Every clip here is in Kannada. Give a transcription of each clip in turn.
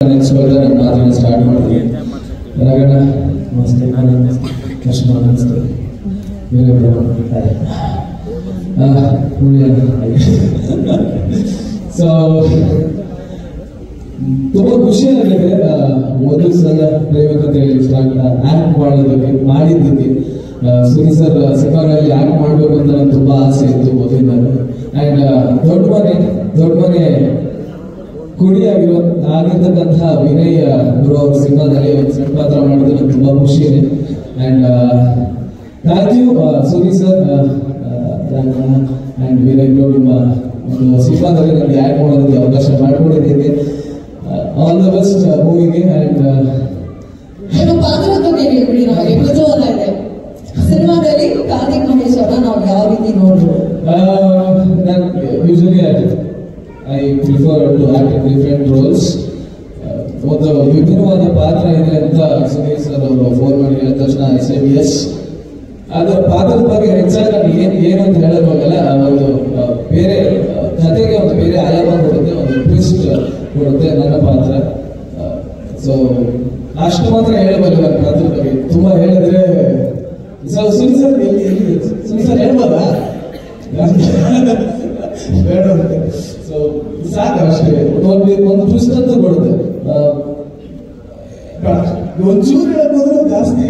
ನೆನೆಸ್ಕೊಳ್ತಾ ನನ್ನ ಮಾತನ್ನು ಸ್ಟಾರ್ಟ್ ಮಾಡ್ತೀನಿ. ರಗಣ ನಮಸ್ತೆ, ಕೃಷ್ಣ ನಮಸ್ತೆ, ಸೊ ತುಂಬಾ ಖುಷಿಯಾಗಿದೆ. ಒಂದು ಸಲ ಪ್ರೇಮಕತೆಯಲ್ಲಿ ಸ್ಟಾರ್ಟ್ ಆಕ್ಟ್ ಮಾಡಿದ್ದಕ್ಕೆ ಸುನಿ ಸರ್ ಸಿನಿಮಾಗಳಲ್ಲಿ ಆಕ್ಟ್ ಮಾಡ್ಬೇಕು ಅಂತ ನನಗೆ ತುಂಬಾ ಆಸೆ ಇತ್ತು ಮೊದಲಿಂದ. ಅಂಡ್ ದೊಡ್ಡ ಮನೆ ಆಗಿರ್ತಕ್ಕಂತಹ ವಿನಯ್ ಗುರು ಅವ್ರ ಸಿನಿಮಾದಲ್ಲಿ ಒಂದು ಸಣ್ಣ ಪಾತ್ರ ಮಾಡಿದ್ರೆ ನನಗೆ ತುಂಬಾ ಖುಷಿ ಇದೆ. And thank you Suni sir and Vinay Guru, ನಿಮ್ಮ ಒಂದು ಸಿನಿಮಾದಲ್ಲಿ ನನಗೆ ಆಕ್ಟ್ ಮಾಡೋದಕ್ಕೆ ಅವಕಾಶ ಮಾಡಿಕೊಡೋದಕ್ಕೆ ಆಲ್ ದ ಬೆಸ್ಟ್ ಮೂವಿಗೆ. ಅಂಡ್ ಪಾತ್ರದ ಬಗ್ಗೆ ಹೇಳ್ಬಿಡಿ, ನಮಗೆ ಕುತೂಹಲ ಇದೆ. ಸಿನಿಮಾದಲ್ಲಿ ಕಾರ್ತಿಕ್ ಮಹೇಶ್ ಅವರ ನಾವು ಯಾವ ರೀತಿ ನೋಡ್ಬೋದು? Usually I prefer to act in different roles. ಒಂದು ವಿಭಿನ್ನವಾದ ಪಾತ್ರ ಇದೆ ಅಂತ ಸುನೀಲ್ ಸರ್ ಅವರು ಫೋನ್ ಮಾಡಿ ಹೇಳಿದ ತಕ್ಷಣ ಐ ಸೆಡ್ ಎಸ್. ಅದರ ಪಾತ್ರದ ಬಗ್ಗೆ ಹೆಚ್ಚಾಗಿ ನಾನು ಏನು ಅಂತ ಹೇಳಕ್ ಹೋಗಲ್ಲ. ಒಂದು ಬೇರೆ ಕಥೆಗೆ ಒಂದು ಬೇರೆ ಆಯಾಮ ಕೊಡುತ್ತೆ, ಒಂದು ಟ್ವಿಸ್ಟ್ ಕೊಡುತ್ತೆ ನನ್ನ ಪಾತ್ರ. ಸೊ ಅಷ್ಟು ಮಾತ್ರ ಹೇಳಬಲ್ಲ ನನ್ನ ಪಾತ್ರದ ಬಗ್ಗೆ. ತುಂಬಾ ಹೇಳಿದ್ರೆ ಸುನೀಲ್ ಸರ್ ಸುನೀಲ್ ಸರ್ ಹೇಳ್ಬೋದಾ? ಬೇಡ. ಸೊ ಸಾಕು ಅಷ್ಟೇ. ಒಂದು ಟ್ವಿಸ್ಟ್ ಅಂತ ಕೊಡುತ್ತೆ. ಒಂಚೂರು ಹೇಳೋದು ಜಾಸ್ತಿ.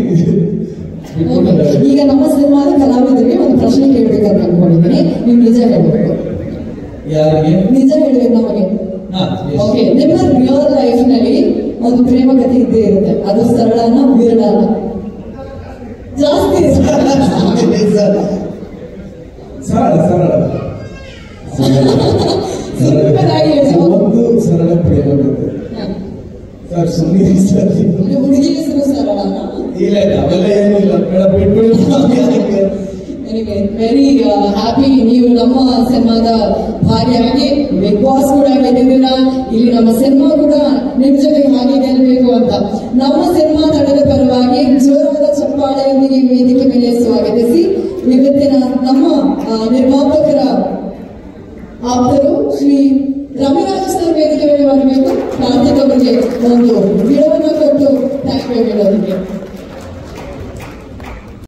ಈಗ ನಮ್ಮ ಸಿನಿಮಾದ ಕಲಾವಿದರಿಗೆ ಒಂದು ಪ್ರಶ್ನೆ ಕೇಳಬೇಕಂತ ಅನ್ಕೊಂಡಿದ್ದೀನಿ. ನೀವು ನಿಜ ಹೇಳ್ಬೇಕು. ಯಾರಿಗೆ ನಿಜ ಹೇಳ್ಬೇಕು ನಮಗೆ? ಓಕೆ, ನಿಮ್ಮ ರಿಯಲ್ ಲೈಫ್ ನಲ್ಲಿ ಒಂದು ಪ್ರೇಮ ಕಥೆ ಇದ್ದೇ ಇರುತ್ತೆ. ಅದು ಸರಳನ ವಿರಳನ? ಜಾಸ್ತಿ ಒಂದು ಸರಳ ಪ್ರೇಮ ಸರ್. ಸುನೀಲ್ ಸರ್ ಹುಡುಗಿ ಹೆಸರು ಸರಳ? ಇಲ್ಲ, ಅವೆಲ್ಲ ಏನು ಇಲ್ಲ, ಬಿಟ್ಬಿಡಿ. ವೆರಿ ಹ್ಯಾಪಿ ನೀವು ನಮ್ಮ ಸಿನಿಮಾದ ಭಾಗಿಯಾಗಿ ಬಿಗ್ ಬಾಸ್ ಕೂಡ ಗೆದ್ದಿದ್ದೀರಾ. ಇಲ್ಲಿ ನಮ್ಮ ಸಿನಿಮಾ ಕೂಡ ನಿಮ್ ಜೊತೆಗೆ ಹಾಗೆ ಗೆಲ್ಲಬೇಕು ಅಂತ ನಮ್ಮ ಸಿನಿಮಾ ತಂಡದ ಪರವಾಗಿ ಜೋರಾದ ಚಪ್ಪಾಳೆಯೊಂದಿಗೆ ವೇದಿಕೆ ಮೇಲೆ ಸ್ವಾಗತಿಸಿ ಇವತ್ತಿನ ನಮ್ಮ ನಿರ್ಮಾಪಕರ ಆಪ್ತರು ಶ್ರೀ ರವಿರಾಜ್ ಸರ್ ವೇದಿಕೆ ಮೇಲೆ ಬರಬೇಕು. ಕಾರ್ತಿಕ್ ಅವರಿಗೆ ಒಂದು ಗಿಡವನ್ನು ಕೊಟ್ಟು ಥ್ಯಾಂಕ್ ಯು ಹೇಳೋದಕ್ಕೆ.